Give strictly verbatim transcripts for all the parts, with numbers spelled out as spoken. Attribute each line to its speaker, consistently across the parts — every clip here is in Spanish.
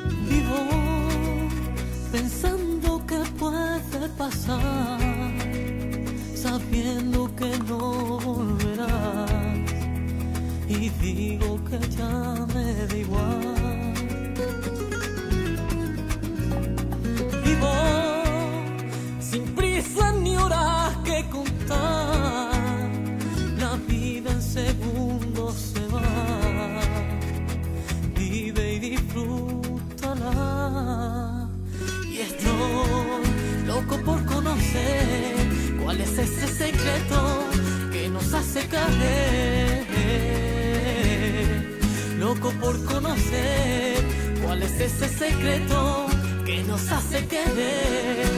Speaker 1: Vivo pensando que puede pasar, sabiendo que no volverás, y digo que ya me da igual. Vivo sin prisa ni horas que contar, la vida en segundos se va. Vive y disfrútala. Y estoy loco por conocer cuál es ese secreto que nos hace caer. Loco por conocer cuál es ese secreto que nos hace querer.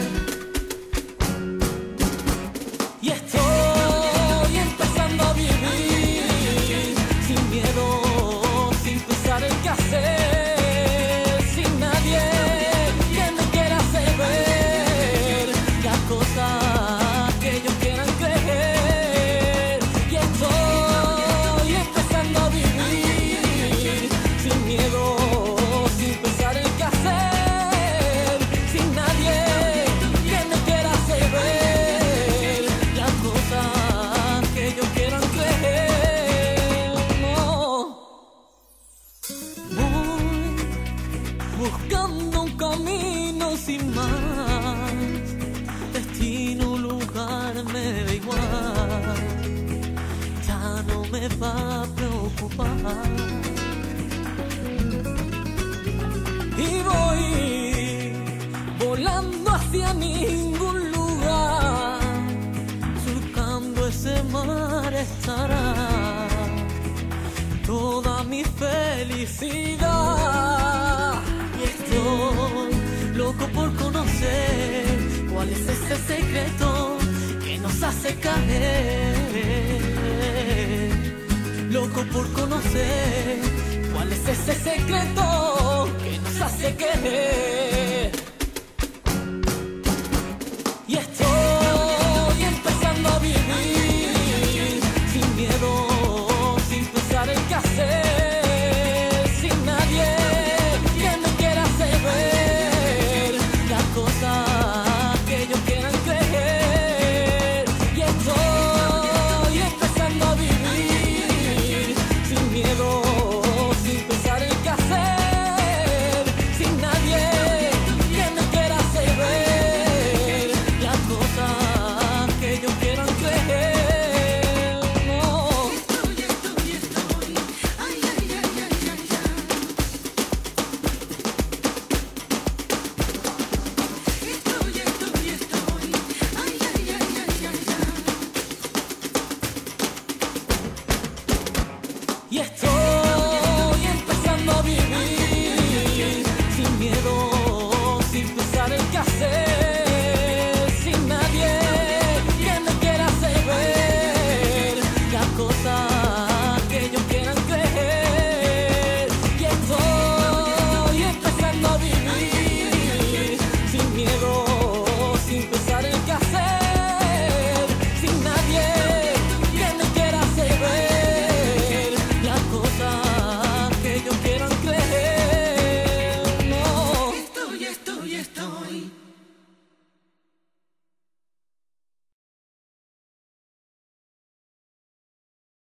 Speaker 1: Y estoy empezando a vivir sin miedo, sin pensar en qué hacer, sin nadie que me quiera hacer ver las cosas que ellos quieran creer. Y estoy empezando a vivir sin miedo, sin pensar en qué hacer, sin nadie que me quiera hacer ver las cosas que ellos quieran creer. No. Voy buscando un camino sin más, destino, lugar, me da igual, ya no me va a preocupar. Y voy volando hacia ningún lugar, surcando ese mar estará toda mi felicidad. Y estoy loco por conocer cuál es ese secreto que nos hace caer. Loco por conocer cuál es ese secreto que nos hace querer.